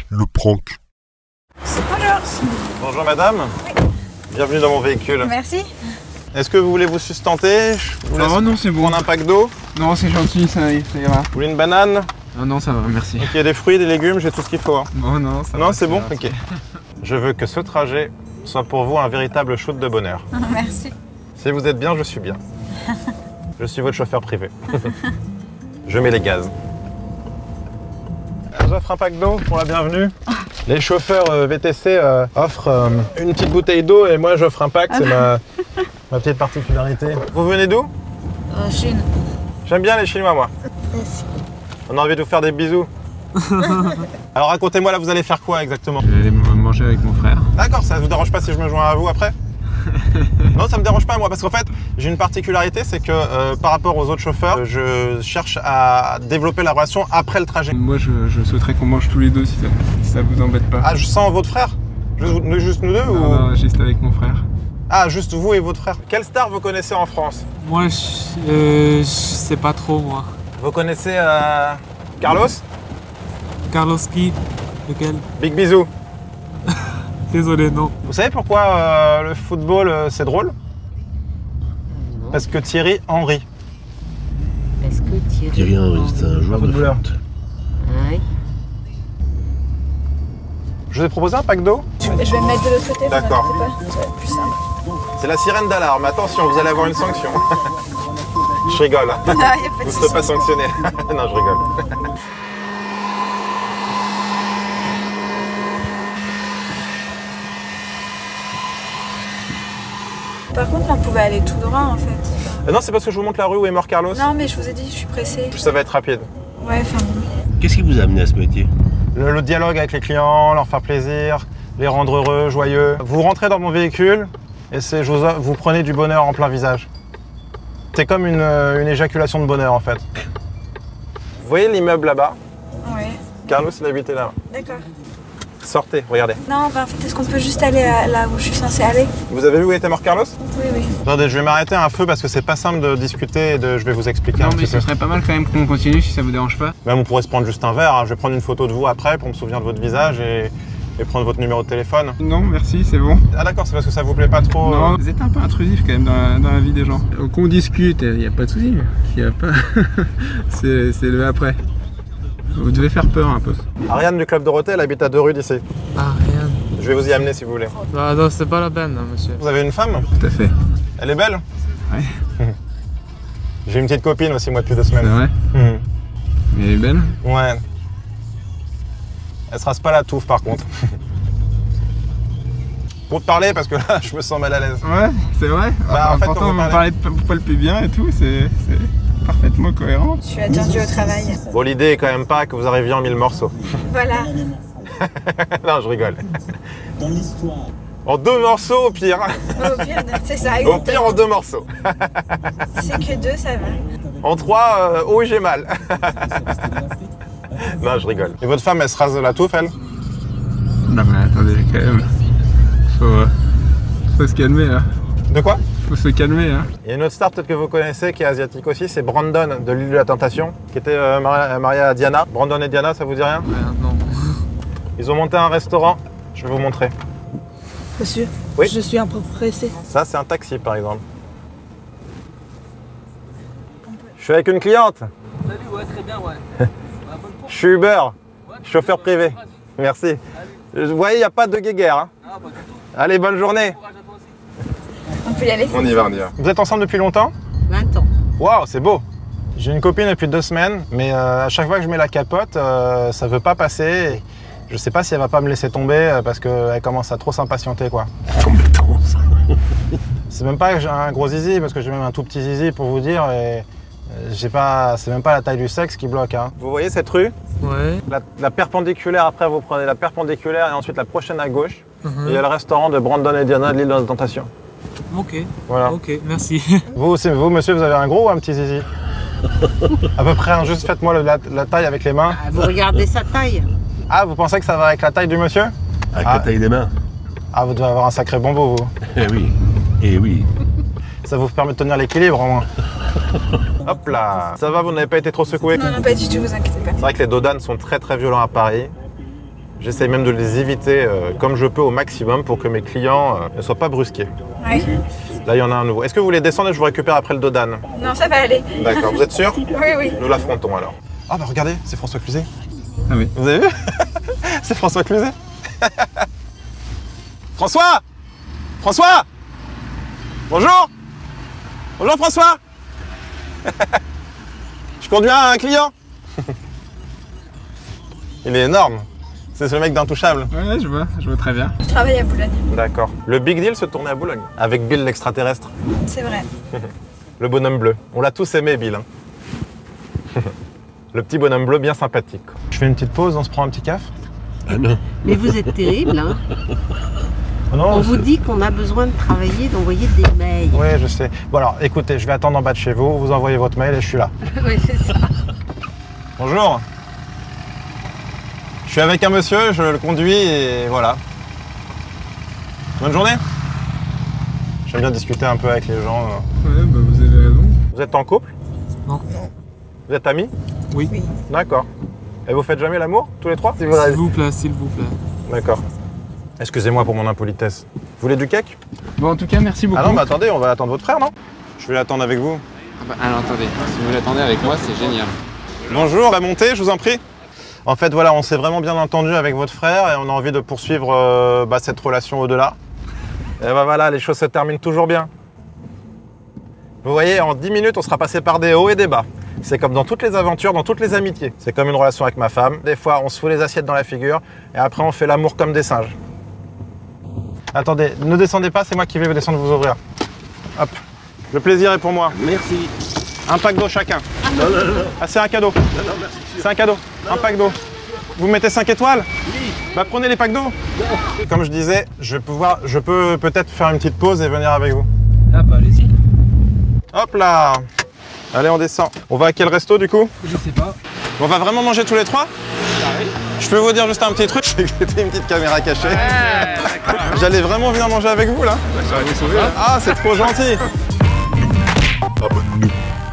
le prank. Bonjour. Bonjour madame. Oui. Bienvenue dans mon véhicule. Merci. Est-ce que vous voulez vous sustenter? Oh non, c'est bon. Prendre un pack d'eau? Non, c'est gentil, ça ira. Vous voulez une banane? Ah non, ça va, merci. Ok, il y a des fruits, des légumes, j'ai tout ce qu'il faut. Hein. Oh non, ça va. Non, c'est bon? Ok. Je veux que ce trajet soit pour vous un véritable shoot de bonheur. Merci. Si vous êtes bien, je suis bien. Je suis votre chauffeur privé. Je mets les gaz. Je vous offre un pack d'eau pour la bienvenue. Les chauffeurs VTC offrent une petite bouteille d'eau et moi j'offre un pack, c'est ma petite particularité. Vous venez d'où? Chine. J'aime bien les Chinois, moi. Merci. On a envie de vous faire des bisous. Alors racontez-moi, là vous allez faire quoi exactement? Je vais aller manger avec mon frère. D'accord, ça ne vous dérange pas si je me joins à vous après? Non, ça me dérange pas moi, parce qu'en fait, j'ai une particularité, c'est que par rapport aux autres chauffeurs, je cherche à développer la relation après le trajet. Moi, je souhaiterais qu'on mange tous les deux si ça vous embête pas. Ah, je sens votre frère? Juste nous deux ou... Non, juste avec mon frère. Ah, juste vous et votre frère. Quelle star vous connaissez en France? Moi, je sais pas trop, moi. Vous connaissez Carlos? Carlos qui? Lequel? Big bisou. Désolé, non. Vous savez pourquoi le football c'est drôle? Parce que Thierry Henry. Est-ce que Thierry Henry, c'est un joueur de footballeur. foot. Oui. Je vous ai proposé un pack d'eau. Je vais me mettre de l'autre côté. vous D'accord. inquiétez pas, ça va être plus simple. C'est la sirène d'alarme. Attention, vous allez avoir une sanction. Je rigole. Ah, y a pas de Vous ne souci. serez pas sanctionné. Non, je rigole. Par contre, on pouvait aller tout droit en fait. Non, c'est parce que je vous montre la rue où est mort Carlos. Non, mais je vous ai dit, je suis pressée. Ça va être rapide. Ouais, enfin bon. Qu'est-ce qui vous a amené à ce métier? Le dialogue avec les clients, leur faire plaisir, les rendre heureux, joyeux. Vous rentrez dans mon véhicule et vous prenez du bonheur en plein visage. C'est comme une éjaculation de bonheur en fait. Vous voyez l'immeuble là-bas? Ouais. Carlos, il habitait là. D'accord. Sortez, regardez. Non, bah en fait, est-ce qu'on peut juste aller là où je suis censée aller? Vous avez vu où était mort Carlos? Oui, oui. Attendez, je vais m'arrêter un feu parce que c'est pas simple de discuter et je vais vous expliquer Non, un mais petit ce peu. serait pas mal quand même qu'on continue si ça vous dérange pas. Même on pourrait se prendre juste un verre, hein. Je vais prendre une photo de vous après pour me souvenir de votre visage et prendre votre numéro de téléphone. Non, merci, c'est bon. Ah d'accord, c'est parce que ça vous plaît pas trop Non, vous êtes un peu intrusif quand même dans la vie des gens. Qu'on discute, il n'y a pas de souci. Il y a pas. c'est le après. Vous devez faire peur un peu. Ariane du Club Dorothée, elle habite à 2 rues d'ici. Ah, rien. Je vais vous y amener si vous voulez. Bah, non, c'est pas la peine, hein, monsieur. Vous avez une femme? Tout à fait. Elle est belle? Ouais. J'ai une petite copine aussi, moi, depuis 2 C'est semaines. vrai. Mhm. Mais elle est belle. Ouais. Elle se rase pas la touffe par contre. Pour te parler, parce que là, je me sens mal à l'aise. Ouais, c'est vrai. Bah, en fait, pourtant, on vous va me parlez de vous palpez bien et tout, c'est parfaitement cohérent. Je suis attendue au travail. Bon, l'idée est quand même pas que vous arriviez en 1000 morceaux. Voilà. Non, je rigole. En 2 morceaux au pire. Au pire, c'est ça, Au pire, en 2 morceaux. Si c'est que 2, ça va. En 3, oh, j'ai mal. Non, je rigole. Et votre femme, elle se rase la touffe, elle? Non mais attendez quand même. Faut se calmer là. De quoi? Faut se calmer hein. Il y a une autre star peut-être que vous connaissez qui est asiatique aussi, c'est Brandon de l'île de la Tentation, qui était marié à Diana. Brandon et Diana, ça vous dit rien? Ouais, non. Ils ont monté un restaurant, je vais vous montrer. Monsieur, Oui. je suis un peu pressé. Ça, c'est un taxi par exemple. Je suis avec une cliente. Salut, ouais, très bien, ouais. Je suis Uber, chauffeur privé. Merci. Vous voyez, il n'y a pas de guéguerre. Hein. Ah, pas du tout. Allez, bonne journée. Courage à toi aussi. On peut y aller? On y va, on y va. Vous êtes ensemble depuis longtemps? 20 ans. Waouh, c'est beau. J'ai une copine depuis 2 semaines, mais à chaque fois que je mets la capote, ça veut pas passer. Je sais pas si elle va pas me laisser tomber parce qu'elle commence à trop s'impatienter, quoi. Compétence. C'est même pas que j'ai un gros zizi, parce que j'ai même un tout petit zizi pour vous dire, et c'est même pas la taille du sexe qui bloque. Hein. Vous voyez cette rue? Ouais. La perpendiculaire, après vous prenez la perpendiculaire et ensuite la prochaine à gauche. Et il y a le restaurant de Brandon et Diana de l'île de la Tentation. Ok. Voilà. Ok, merci. Vous, monsieur, vous avez un gros ou un petit zizi? À peu près, hein, juste faites-moi la taille avec les mains. Vous regardez sa taille. Ah, vous pensez que ça va avec la taille du monsieur? Avec la taille des mains. Ah, vous devez avoir un sacré bombeau, vous. Eh oui. Eh oui. Ça vous permet de tenir l'équilibre, au moins. Hop là. Ça va, vous n'avez pas été trop secoué? Non, non, pas du tout, vous inquiétez pas. C'est vrai que les dodanes sont très très violents à Paris. J'essaye même de les éviter comme je peux au maximum pour que mes clients ne soient pas brusqués. Oui. Là, il y en a un nouveau. Est-ce que vous voulez descendre et je vous récupère après le dos d'âne? Non, ça va aller. D'accord, vous êtes sûr? Oui, oui. Nous l'affrontons alors. Ah bah regardez, c'est François Cluzet. Ah oui. Vous avez vu? C'est François Cluzet. François! François! Bonjour! Bonjour François! Je conduis un client. Il est énorme. C'est ce mec d'Intouchable. Ouais, je vois très bien. Je travaille à Boulogne. D'accord. Le big deal se tournait à Boulogne. Avec Bill l'extraterrestre. C'est vrai. Le bonhomme bleu. On l'a tous aimé, Bill. Hein. Le petit bonhomme bleu bien sympathique. Je fais une petite pause, on se prend un petit café? Ah non. Mais vous êtes terrible, hein. Oh non, On vous dit qu'on a besoin de travailler, d'envoyer des mails. Oui, je sais. Bon alors, écoutez, je vais attendre en bas de chez vous, vous envoyez votre mail et je suis là. Oui, c'est ça. Bonjour. Je suis avec un monsieur, je le conduis et voilà. Bonne journée. J'aime bien discuter un peu avec les gens. Ouais, bah vous avez raison. Vous êtes en couple? Non. Vous êtes amis? Oui. D'accord. Et vous faites jamais l'amour, tous les trois? S'il vous plaît, s'il vous plaît. D'accord. Excusez-moi pour mon impolitesse. Vous voulez du cake? Bon, en tout cas, merci beaucoup. Ah non, mais attendez, on va attendre votre frère, non? Je vais l'attendre avec vous. Alors attendez, si vous l'attendez avec moi, c'est génial. Bonjour, on va monter, je vous en prie. En fait, voilà, on s'est vraiment bien entendu avec votre frère et on a envie de poursuivre cette relation au-delà. Et bah voilà, les choses se terminent toujours bien. Vous voyez, en 10 minutes, on sera passé par des hauts et des bas. C'est comme dans toutes les aventures, dans toutes les amitiés. C'est comme une relation avec ma femme. Des fois, on se fout les assiettes dans la figure et après, on fait l'amour comme des singes. Attendez, ne descendez pas, c'est moi qui vais descendre vous ouvrir. Hop, le plaisir est pour moi. Merci. Un pack d'eau chacun. Non, non, non. Ah, c'est un cadeau. Non, non, merci. C'est un cadeau. Un pack d'eau. Vous mettez 5 étoiles? Oui. Bah prenez les packs d'eau. Comme je disais, je peux peut-être faire une petite pause et venir avec vous. Ah bah allez-y. Hop là. Allez, on descend. On va à quel resto du coup? Je sais pas. On va vraiment manger tous les trois? Je peux vous dire juste un petit truc, c'est que c'était une petite caméra cachée. J'allais vraiment venir manger avec vous là. Ah, c'est trop gentil. Abonne-nous.